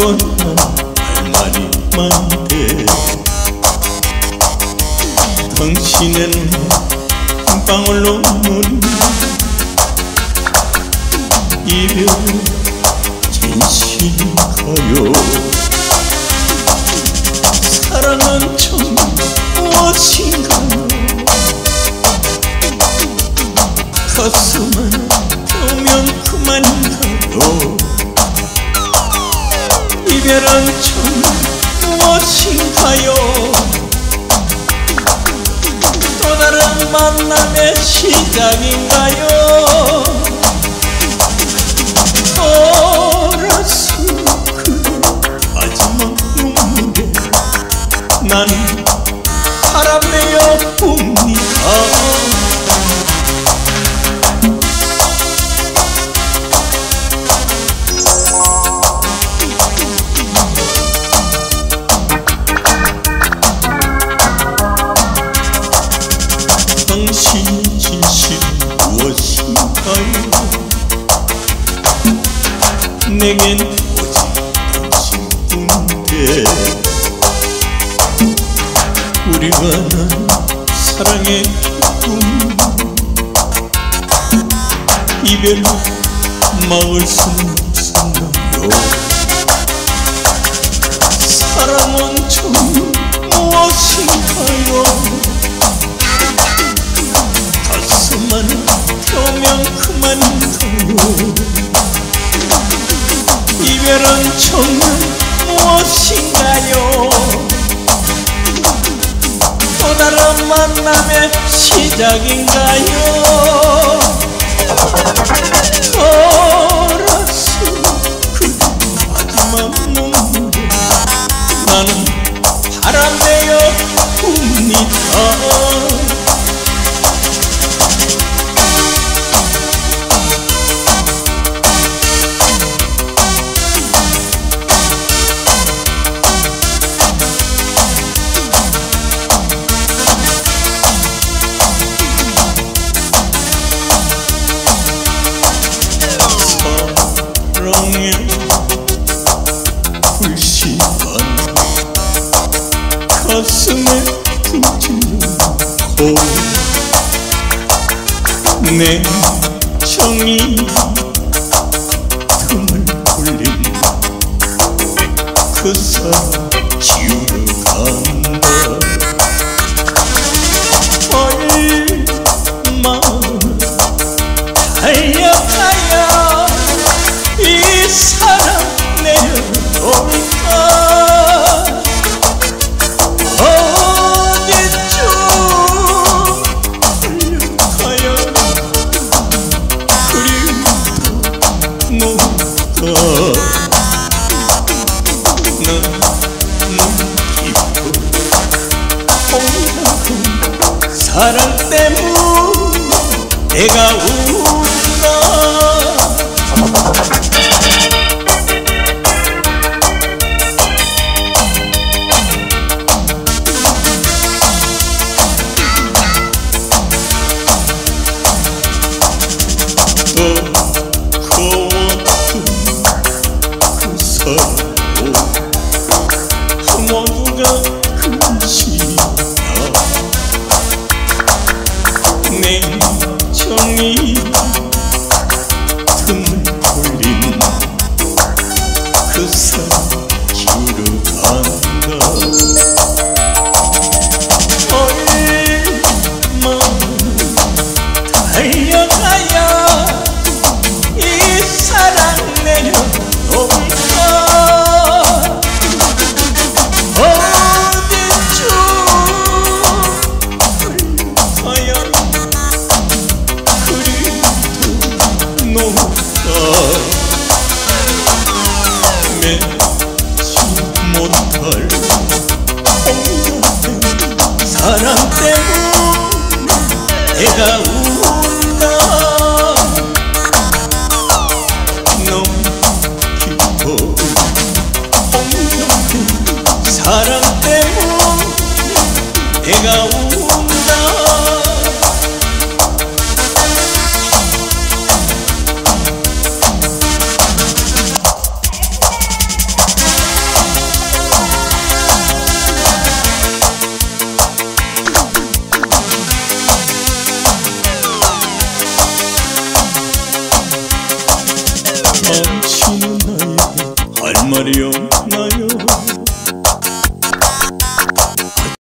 또 할 말이 많대. 당신의 눈에 한 방울 눈물이 이별 진실인가요? 사랑은 참 무엇인가요? 가슴은 펴면 그만인가요? 이별은 참 무엇인가요? 또 다른 만남의 시작인가요? 돌아서 그대 마지막 눈물에 나는 바람내어 웁니다. 당신의 진실은 무엇인가요? 내겐 오직 당신뿐인데 우리가 난 사랑의 기쁨 이별로 막을 수는 없었나요? 사랑은 참 무엇인가요? 가슴만 펴면 그만인가요? 이별은 정말 무엇인가요? 또 다른 만남의 시작인가요? 돌아서 그대 마지막 눈물에 나는 바람내어 웁니다. 사랑의 불씨가 가슴에 붙이고 내 정이 틈을 돌린 그 사람 지우러 간다. 얼마나 달려가야 이 사랑 내려올까? 어디쯤 달려가야 그리움도 녹아. 나는 깊고 홍나고 사랑 때문에 내가 운다. 고웠던 그 사랑 모두가 근심이야. 내 정이 틈을 돌린 그 사랑 지우러 간다. 얼마나 달려가야 이 사랑 내려올까? 어디쯤 흘러가야 그리움도 녹아. 맺지 못할 홍련된 사랑 때문에 내가 운다. 사랑 때문에 내가 운다. 할 말이 없나요?